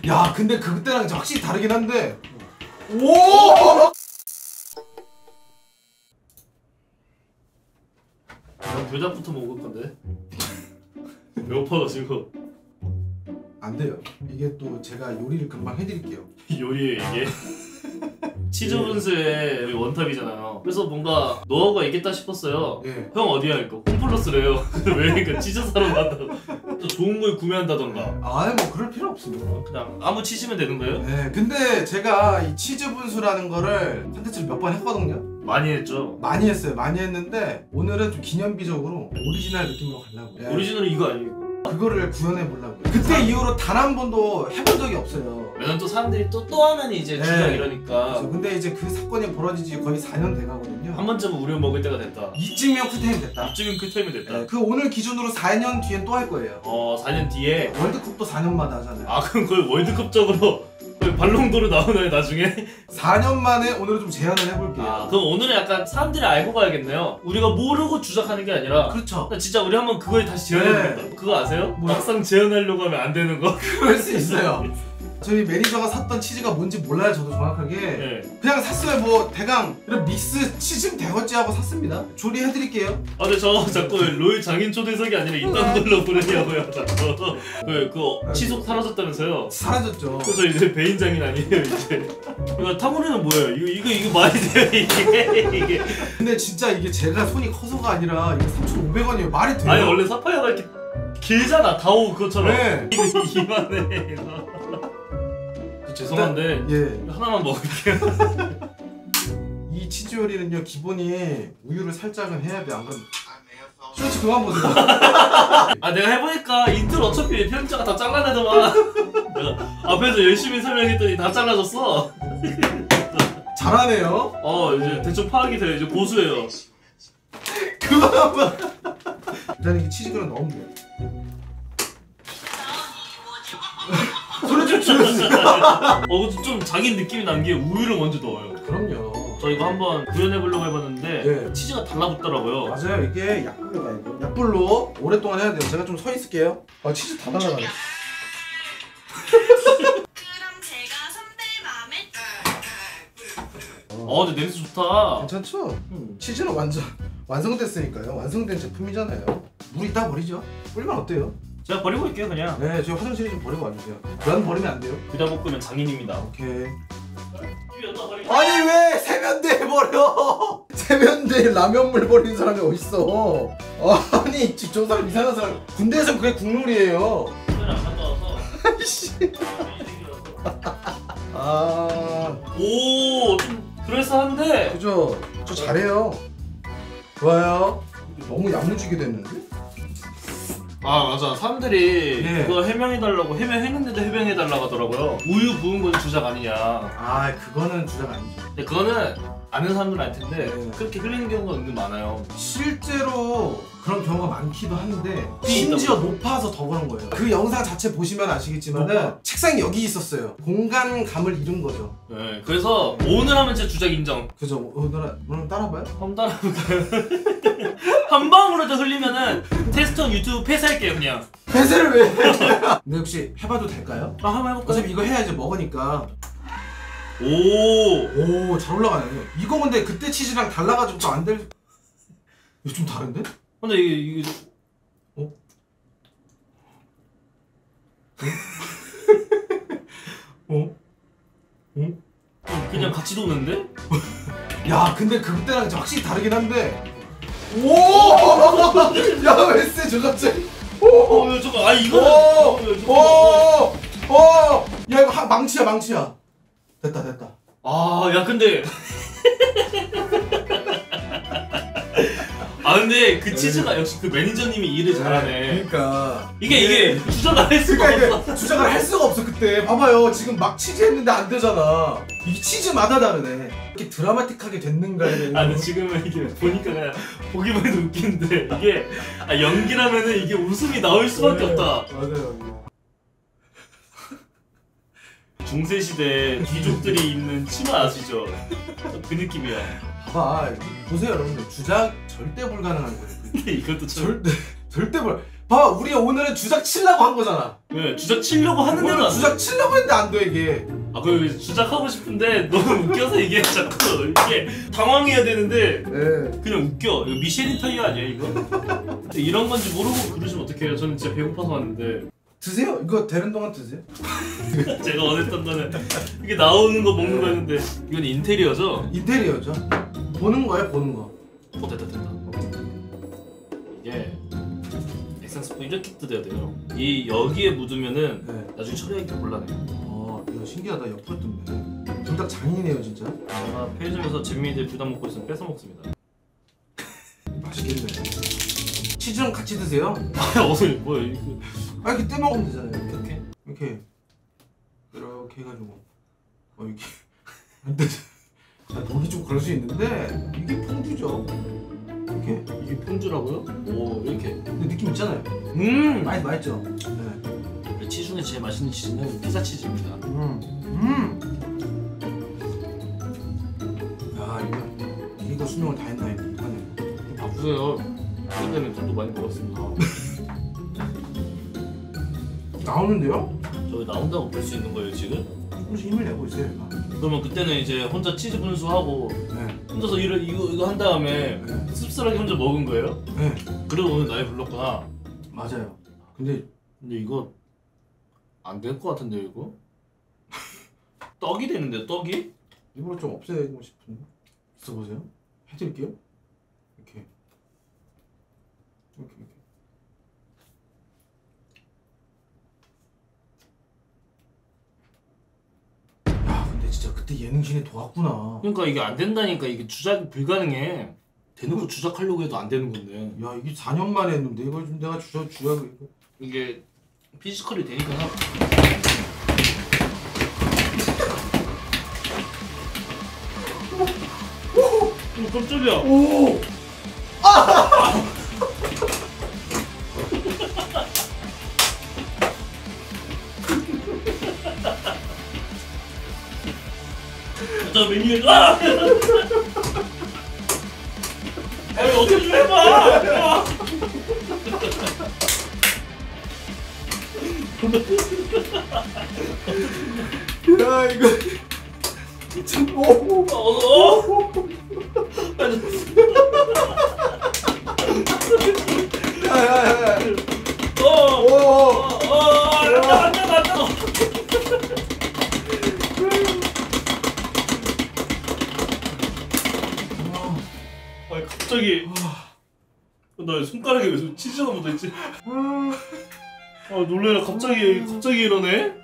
야 근데 그때랑 이제 확실히 다르긴 한데. 오! 난 불닭부터 먹을 건데. 배고파가지고. 안 돼요. 이게 또 제가 요리를 금방 해드릴게요. 요리에 이게 치즈 분수의 우리 원탑이잖아요. 그래서 뭔가 노하우가 있겠다 싶었어요. 예. 형 어디야? 이거 홈플러스래요. 왜? 그러니까 치즈 사러 간다고. 또 좋은 걸 구매한다던가. 아예 뭐 그럴 필요 없습니다. 그냥 아무 치즈면 되는 거예요? 네, 근데 제가 이 치즈 분수라는 거를 컨텐츠를 몇 번 했거든요. 많이 했죠. 많이 했어요. 많이 했는데 오늘은 좀 기념비적으로 오리지널 느낌으로 가려고. 예. 오리지널은 이거 아니고. 그거를 구현해 보려고요. 그때 이후로 단 한 번도 해본 적이 없어요. 왜냐면 또 사람들이 또 하면 이제 네. 주작 이러니까. 그렇죠. 근데 이제 그 사건이 벌어지지 거의 4년 돼가거든요. 한 번쯤은 우려 먹을 때가 됐다. 이쯤이면 쿨타임 됐다. 이쯤이면 쿨타임이 됐다. 네, 그 오늘 기준으로 4년 뒤엔 또 할 거예요. 4년 뒤에. 월드컵도 4년마다 하잖아요. 아 그럼 거의 월드컵적으로 거의 발롱도르 나오나요 나중에? 4년 만에 오늘은 좀 제안을 해볼게요. 아 그럼 오늘은 약간 사람들이 알고 가야겠네요. 우리가 모르고 주작하는 게 아니라. 그렇죠. 진짜 우리 한번 그거에 다시 재현해보겠다. 네. 그거 아세요? 뭐야? 막상 재현하려고 하면 안 되는 거. 그럴 수 있어요. 저희 매니저가 샀던 치즈가 뭔지 몰라요. 저도 정확하게. 네. 그냥 샀어요. 뭐 대강 이런 믹스 치즈면 되겠지 하고 샀습니다. 조리해드릴게요. 아 근데 저 자꾸 로이 장인 초대석이 아니라 이딴 걸로 부르냐고요 자꾸. 그 치속 사라졌다면서요? 사라졌죠. 그래서 이제 배인 장인 아니에요 이제. 이거 타모리는 뭐예요? 이거 말이 돼요 이게? 근데 진짜 이게 제가 손이 커서가 아니라 이거 3,500원이에요. 말이 돼요? 아니 원래 사파이어가 이렇게 길잖아 다오 그것처럼. 네. 이거 이만해 이거. 죄송한데 예. 하나만 먹을게요. 이 치즈 요리는요 기본이 우유를 살짝은 해야 돼. 안 그러면 쇼츠 그만 보세요. 아 내가 해보니까 인트로 어차피 편집자가 다 잘라내더만. 내가 앞에서 열심히 설명했더니 다 잘라졌어. 잘하네요. 이제 대충 파악이 돼요. 이제 고수예요. 그만 봐. 일단 이게 치즈 그릇 넣으면 돼요. 소리 좀 줄여주세요. 좀 자기 느낌이 난 게 우유를 먼저 넣어요. 그럼요. 저 이거 한번 구현해보려고 해봤는데 네. 치즈가 달라붙더라고요. 맞아요. 이게 약불로 가야 돼요. 약불로 오랫동안 해야 돼요. 제가 좀 서 있을게요. 아 치즈 다 날아가네. 그럼 제가 선배 마음에 근데 냄새 좋다. 괜찮죠? 치즈는 완전 완성됐으니까요. 완성된 제품이잖아요. 물 이따 버리죠. 뿌리면 어때요? 제가 버리고 있게요 그냥. 네, 저 화장실에 좀 버리고 와주세요. 면 버리면 안 돼요. 불닭볶음면 장인입니다. 오케이. 여기다 버리고. 아니 왜 세면대에 버려? 세면대에 라면물 버리는 사람이 어딨어? 아니 저 사람 이상한 사람. 군대에서 그게 국룰이에요. 오늘 안 갔다 와서. 아이씨. 아, 좀 그럴싸한데. 그죠? 저 잘해요. 좋아요. 너무 야무지게 됐는데? 아 맞아 사람들이 네. 그거 해명해달라고 해명했는데도 해명해달라고 하더라고요. 우유 부은 건 주작 아니냐. 아, 그거는 주작 아니죠. 근데 그거는 아는 사람들은 알 텐데 네. 그렇게 흘리는 경우가 은근 많아요. 실제로 그런 경우가 많기도 한데 심지어 높아서 더 그런 거예요. 그 영상 자체 보시면 아시겠지만은 책상이 여기 있었어요. 공간감을 잃은 거죠. 네 그래서 오늘 하면 진짜 주작 인정. 그죠? 오늘 따라봐요? 한번 따라해볼까요? 한 방울이라도 흘리면은 테스트온 유튜브 폐쇄할게요 그냥. 배세를 왜 해? 근데 혹시 해봐도 될까요? 한번 해볼까요? 어차피 이거 해야지 먹으니까. 오. 오, 잘 올라가네. 이거 근데 그때 치즈랑 달라가지고 또 안 될. 이거 좀 다른데? 근데 이게 어? 어? 어? 그냥 같이 도는데? 야, 근데 그때랑 이제 확실히 다르긴 한데. 오! 야, 왜 쎄, 저 갑자기. 오! 잠깐 오! 이거는 오! 오! 야, 이거 망치야, 망치야. 됐다, 됐다. 야 근데 근데 그 치즈가 역시 그 매니저님이 일을 잘하네. 그러니까 이게 주작을 할 수가 그러니까 없어. 이게 주작을 할 수가 없어. 그때 봐봐요. 지금 막 치즈 했는데 안 되잖아. 이게 치즈마다 다르네. 이렇게 드라마틱하게 됐는가에 대해서. 근데 지금은 이게 보니까 그냥 보기만 해도 웃긴데 이게 연기라면은 이게 웃음이 나올 수밖에 없다. 맞아요. 중세시대 귀족들이 입는 치마 아시죠? 그 느낌이야. 봐봐, 보세요 여러분들. 주작 절대 불가능한 거예요. 근데 이것도 참 절대 불. 봐봐 우리 오늘은 주작 치려고 한 거잖아. 왜 주작 치려고 하는데도 오늘 안 주작 돼? 치려고 했는데 안 돼 이게. 아 그 주작하고 싶은데 너무 웃겨서 이게 자꾸 이게 당황해야 되는데 네. 그냥 웃겨. 이거 미쉐린 타이어 아니야 이거? 근데 이런 건지 모르고 그러시면 어떡해요? 저는 진짜 배고파서 왔는데 드세요. 이거 되는 동안 드세요. 제가 원했던 거는 이게 나오는 거 먹는 거였는데 이건 인테리어죠? 인테리어죠. 보는 거야 보는 거. 됐다. 이게 액상스프 이렇게 뜯어야 돼요. 이 여기에 묻으면은 네. 나중에 처리하기 곤란해요. 이거 신기하다. 옆으로 뜯네. 둘 다 장인이네요 진짜. 제가 편의점에서 잼민이들 부담 먹고 있으면 뺏어 먹습니다. 맛있겠네. 치즈랑 같이 드세요. 어서 뭐야 이거? 이렇게 떼 먹으면 되잖아요. 이렇게? 이렇게 해가지고 이렇게. 근데 목이 좀 그럴 수 있는데 이게 퐁듀죠. 이렇게. 이게 퐁듀라고요? 오 이렇게. 근데 느낌 있잖아요. 맛있죠. 네. 치즈 중에 제일 맛있는 치즈는 피자 치즈입니다. 야 이거 수명을 다 했나 이거. 바쁘세요. 그것 때문에 돈도 많이 벌었습니다. 나오는데요? 저기 나온다고 볼 수 있는 거예요 지금? 조금씩 힘을 내고 있어요 얘가. 그러면 그때는 이제 혼자 치즈 분수하고 네. 혼자서 이거 한 다음에 네. 씁쓸하게 혼자 먹은 거예요? 네. 그리고 오늘 나이 불렀구나. 맞아요. 근데 이거 안 될 것 같은데요 이거? 떡이 되는데 떡이? 일부러 좀 없애고 싶은데. 있어보세요. 해드릴게요. 이렇게. 야 근데 진짜 그때 예능신이 도왔구나. 그러니까 이게 안 된다니까. 이게 주작이 불가능해. 대놓고 주작하려고 해도 안 되는 건데. 야 이게 4년 만에 했는데 이걸 좀 내가 주야 이게 피지컬이 되니까 하... 오 깜짝이야. 오! 저 메뉴가 아니 어떻게 좀 해봐. 야 이거 야야야 아니 갑자기 나 손가락에 왜 치즈가 묻어있지? 아 놀래라. 갑자기 이러네?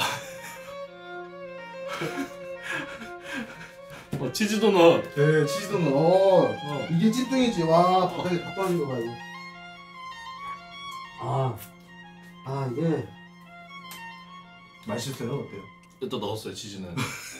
치즈 도넛. 네 치즈는 이게 찐통이지. 와 바닥에 다 떨어진 거 봐 이거. 이게 맛있어요. 어때요? 일단 넣었어요 치즈는.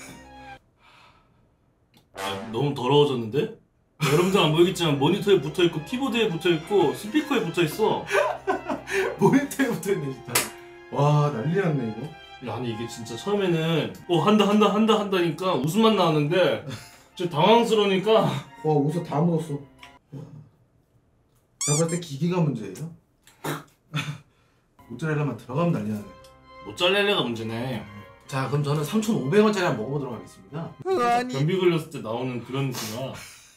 너무 더러워졌는데? 여러분들 안 보이겠지만 모니터에 붙어있고 키보드에 붙어있고 스피커에 붙어있어. 모니터에 붙어있네 진짜. 와 난리 났네 이거. 아니 이게 진짜 처음에는 한다니까 웃음만 나왔는데 좀 당황스러우니까. 와 옷을 다 묻었어. 나 볼 때 기계가 문제예요. 모짜렐라만 들어가면 난리 나네. 모짜렐라가 문제네. 자 그럼 저는 3,500원짜리 한번 먹어보도록 하겠습니다. 변비 걸렸을 때 나오는 그런 거야.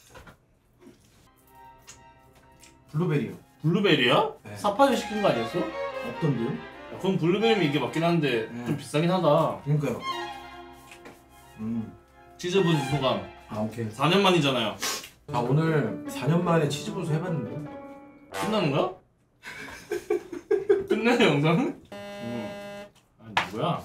블루베리요. 블루베리야? 네. 사파이어 시킨 거 아니었어? 없던데요? 그럼 블루베리면 이게 맞긴 한데 좀 비싸긴 하다. 그러니까요. 치즈 분수 소감. 오케이. 4년 만이잖아요. 자 오늘 4년 만에 치즈 분수 해봤는데 끝나는 거야? 끝내네 영상은? 아니 뭐야?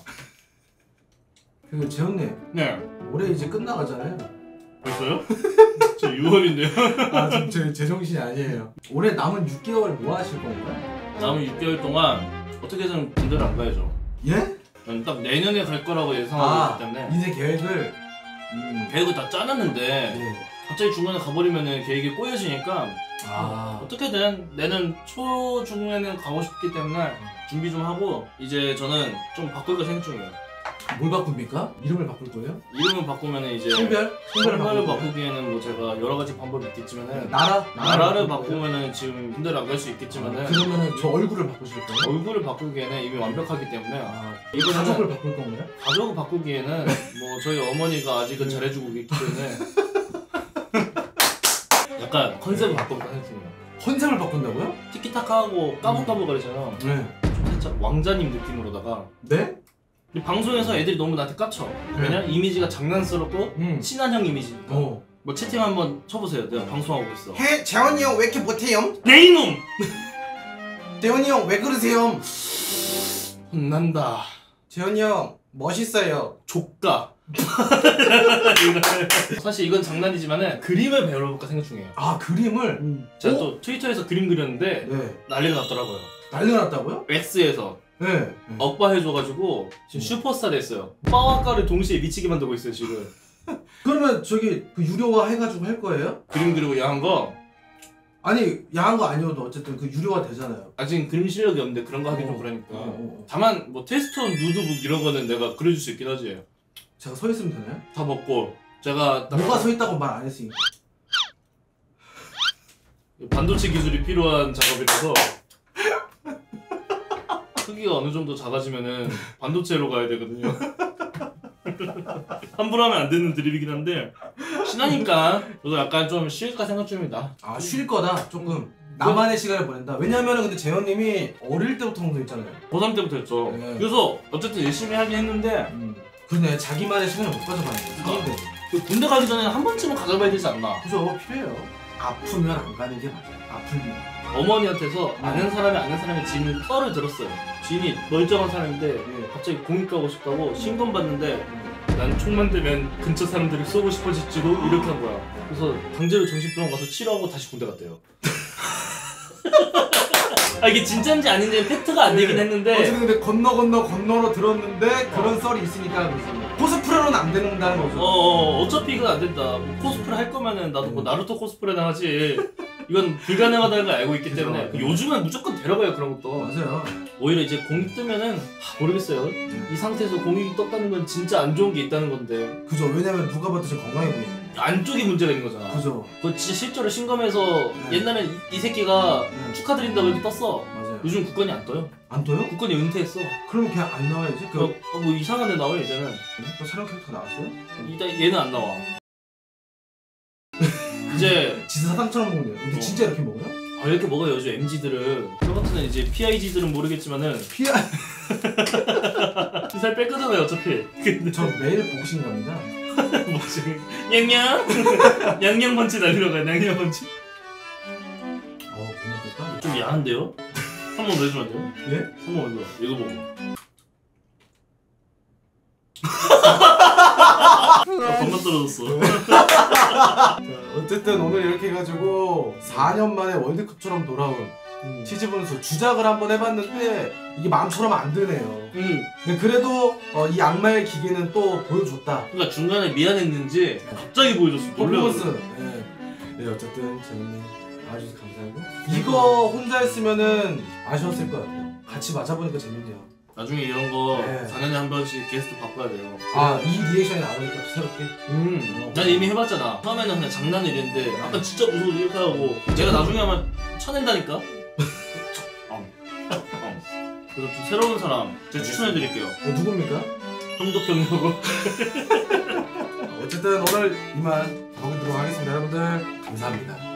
그 재훈님 네. 올해 이제 끝나가잖아요. 벌써요? 저 6월인데요. 지금 제 제정신이 아니에요. 올해 남은 6개월 뭐 하실 건가요? 남은 6개월 동안 어떻게든 군대를 안 가야죠. 예? 저는 딱 내년에 갈 거라고 예상하고 있기 때문에 인생 계획을 계획을 다 짜놨는데 네. 갑자기 중간에 가버리면 계획이 꼬여지니까 아 어떻게든 내년 초 중에는 가고 싶기 때문에 준비 좀 하고 이제 저는 좀 바꿀 거 생각 중이에요. 뭘 바꿉니까? 이름을 바꿀 거예요? 이름을 바꾸면 이제 성별을 성별을 바꿀 거예요? 바꾸기에는 뭐 제가 여러 가지 방법이 있겠지만은 나라를 나라를 바꾸면은 지금 군대를 안 갈 수 있겠지만은 그러면은 저 얼굴을 바꾸실 거예요? 얼굴을 바꾸기에는 이미 완벽하기 때문에 아, 이거는 가족을 바꿀 건가요? 가족을 바꾸기에는 뭐 저희 어머니가 아직은 잘해주고 있기 때문에 약간 컨셉을 바꿔볼까 생각 중이에요. 컨셉을 바꾼다고요? 티키타카하고 까불까불거리잖아요. 네. 좀 살짝 왕자님 느낌으로다가 네? 이 방송에서 애들이 너무 나한테 깝쳐. 왜냐? 이미지가 장난스럽고 친한 형 이미지니까. 뭐 채팅 한번 쳐보세요. 내가 방송하고 있어. 해 재원이 형 왜 이렇게 못해요? 내 이놈! 재원이 형 왜 그러세요? 혼난다. 재원이 형 멋있어요. 족가. 사실 이건 장난이지만은 그림을 배워볼까 생각 중이에요. 아 그림을? 제가 또 트위터에서 그림 그렸는데 네. 난리가 났더라고요. 난리가 났다고요? X에서 네. 억바 해줘가지고 지금 슈퍼스타 됐어요. 빠와 까를 동시에 미치게 만들고 있어요 지금. 그러면 저기 그 유료화 해가지고 할 거예요? 그림 그리고 야한 거 아니 야한 거 아니어도 어쨌든 그 유료화 되잖아요. 아직 그림 실력이 없는데 그런 거 하기 좀 그러니까. 다만 뭐 테스트온 누드북 이런 거는 내가 그려줄 수 있긴 하지. 제가 서 있으면 되나요? 다 먹고 제가 뭐가 서 있다고 말 안 했으니까. 반도체 기술이 필요한 작업이라서 크기가 어느 정도 작아지면은 반도체로 가야 되거든요. 함부로 하면 안 되는 드립이긴 한데 신하니까 저도 약간 좀 쉴까 생각 중입니다. 아 쉴 거다 조금. 나만의 시간을 보낸다. 왜냐면은 근데 재현님이 어릴 때부터 방송 했잖아요. 고3 때부터 했죠. 네. 그래서 어쨌든 열심히 하긴 했는데 그러네. 자기만의 시간을 못 가져가는 거야. 그 군대 가기 전에 한 번쯤은 가져봐야 되지 않나. 그죠 필요해요. 아프면 안 가는 게 맞아요. 아프면. 어머니한테서 아는 사람의 지인 썰을 들었어요. 지인이 멀쩡한 사람인데 예. 갑자기 공익 가고 싶다고 신검 받는데 난 총만 되면 근처 사람들을 쏘고 싶어질지도 이렇게 한 거야. 그래서 강제로 정신병원 가서 치료하고 다시 군대 갔대요. 아 이게 진짜인지 아닌지 팩트가 안 되긴 했는데 어쨌든 근데 건너로 들었는데 그런 썰이 있으니까 코스프레로는 안 된다는 거죠. 어차피 이건 안 된다. 뭐 코스프레 할 거면은 나도 뭐 나루토 코스프레나 하지. 이건 불가능하다는 걸 알고 있기 때문에 그죠. 요즘은 무조건 데려가요 그런 것도. 맞아요. 오히려 이제 공익 뜨면은 모르겠어요. 이 상태에서 공익이 떴다는 건 진짜 안 좋은 게 있다는 건데 그죠. 왜냐면 누가 봐도 지금 건강해 보이는. 안쪽이 문제가 있는 거잖아. 그죠. 그거 진짜 실제로 신검에서 옛날엔 이 새끼가 축하드린다고 이렇게 떴어. 맞아요. 요즘 국건이 안 떠요. 안 떠요? 국건이 은퇴했어. 그러면 그냥 안 나와야지. 뭐 이상한 애 나와요 이제는. 또 새로운 캐릭터 나왔어요? 얘는 안 나와. 이제 지사상처럼 먹네요. 근데 진짜 이렇게 먹어요? 이렇게 먹어요 요즘 MZ들은. 저 같은 애는 이제 PIG들은 모르겠지만은 살 뺄 거잖아요 어차피. 근데 저 매일 복싱 갑니다. 뭐지? 냥냥 냥냥 펀치 날리러 가요. 냥냥 펀치. 고맙겠다. 좀 야한데요? 한 번 더 해주면 안 돼요? 예? 한 번 더. 이거 보고. 밥만 떨어졌어. 어쨌든 오늘 이렇게 해가지고 4년 만에 월드컵처럼 돌아온 치즈분수 주작을 한번 해봤는데 이게 마음처럼 안 되네요. 근데 그래도 이 악마의 기계는 또 보여줬다. 그러니까 중간에 미안했는지 갑자기 보여줬어. 퍼포먼스. 네, 어쨌든 재밌네. 봐주셔서 감사하고 이거 혼자 했으면은 아쉬웠을 것 같아요. 같이 맞아보니까 재밌네요. 나중에 이런 거 네. 4년에 한 번씩 게스트 바꿔야 돼요. 이 리액션이 나오니까 새롭게. 난 이미 해봤잖아. 처음에는 그냥 장난을 이랬는데 아까 진짜 무서워서 이렇게 하고 제가 나중에 하면 쳐낸다니까? 그래서 좀 새로운 사람 제가 추천해드릴게요. 누굽니까? 형도평이라고. 어쨌든 오늘 이만 가보도록 하겠습니다. 여러분들 감사합니다.